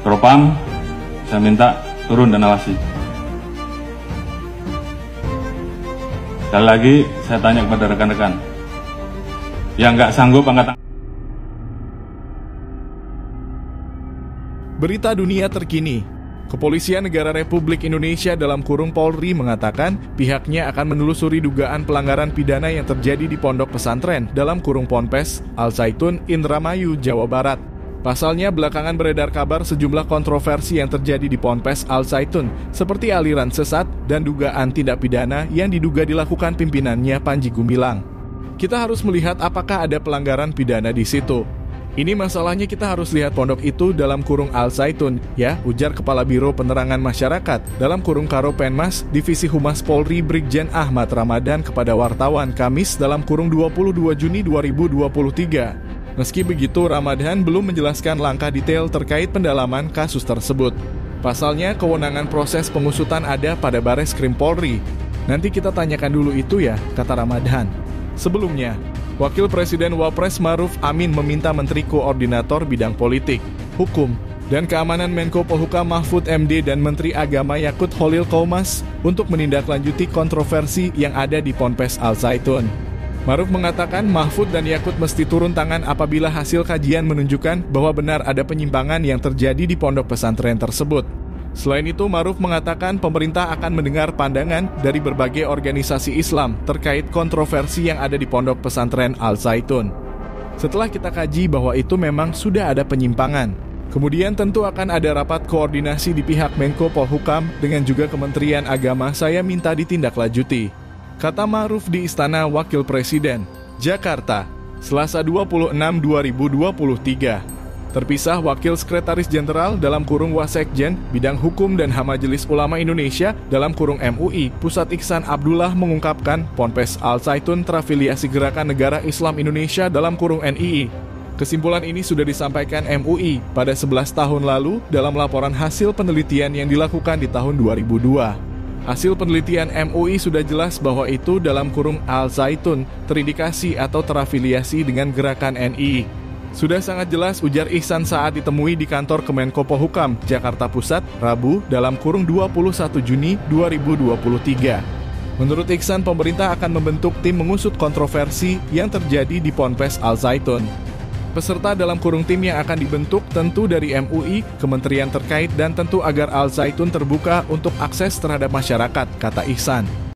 Propam, saya minta turun dan awasi. Sekali lagi saya tanya kepada rekan-rekan yang nggak sanggup angkat tangan. Berita dunia terkini. Kepolisian Negara Republik Indonesia dalam kurung Polri mengatakan pihaknya akan menelusuri dugaan pelanggaran pidana yang terjadi di pondok pesantren dalam kurung Ponpes Al Zaitun, Indramayu, Jawa Barat. Pasalnya belakangan beredar kabar sejumlah kontroversi yang terjadi di Ponpes Al Zaitun seperti aliran sesat dan dugaan tindak pidana yang diduga dilakukan pimpinannya Panji Gumilang. Kita harus melihat apakah ada pelanggaran pidana di situ. Ini masalahnya kita harus lihat pondok itu dalam kurung Al Zaitun, ya, ujar Kepala Biro Penerangan Masyarakat dalam kurung Karo Penmas Divisi Humas Polri Brigjen Ahmad Ramadan kepada wartawan Kamis dalam kurung 22 Juni 2023. Meski begitu, Ramadan belum menjelaskan langkah detail terkait pendalaman kasus tersebut. Pasalnya, kewenangan proses pengusutan ada pada Bareskrim Polri. Nanti kita tanyakan dulu itu ya, kata Ramadan. Sebelumnya, Wakil Presiden Wapres Maruf Amin meminta Menteri Koordinator Bidang Politik, Hukum, dan Keamanan Menko Polhukam Mahfud MD dan Menteri Agama Yakut Khalil Qomas untuk menindaklanjuti kontroversi yang ada di Ponpes Al Zaitun. Maruf mengatakan Mahfud dan Yakut mesti turun tangan apabila hasil kajian menunjukkan bahwa benar ada penyimpangan yang terjadi di pondok pesantren tersebut. Selain itu, Maruf mengatakan pemerintah akan mendengar pandangan dari berbagai organisasi Islam terkait kontroversi yang ada di pondok pesantren Al Zaitun. Setelah kita kaji bahwa itu memang sudah ada penyimpangan, kemudian tentu akan ada rapat koordinasi di pihak Menko Polhukam dengan juga Kementerian Agama, saya minta ditindaklanjuti, kata Maruf di Istana Wakil Presiden, Jakarta, Selasa 26/2023. Terpisah, Wakil Sekretaris Jenderal dalam kurung Wasekjen Bidang Hukum dan Majelis Ulama Indonesia dalam kurung MUI Pusat Ihsan Abdullah mengungkapkan Ponpes Al Zaitun terafiliasi Gerakan Negara Islam Indonesia dalam kurung NII. Kesimpulan ini sudah disampaikan MUI pada 11 tahun lalu dalam laporan hasil penelitian yang dilakukan di tahun 2002. Hasil penelitian MUI sudah jelas bahwa itu dalam kurung Al Zaitun terindikasi atau terafiliasi dengan Gerakan NII. Sudah sangat jelas, ujar Ihsan saat ditemui di kantor Kemenko Polhukam, Jakarta Pusat, Rabu, dalam kurung 21 Juni 2023. Menurut Ihsan, pemerintah akan membentuk tim mengusut kontroversi yang terjadi di Ponpes Al Zaitun. Peserta dalam kurung tim yang akan dibentuk tentu dari MUI, kementerian terkait, dan tentu agar Al Zaitun terbuka untuk akses terhadap masyarakat, kata Ihsan.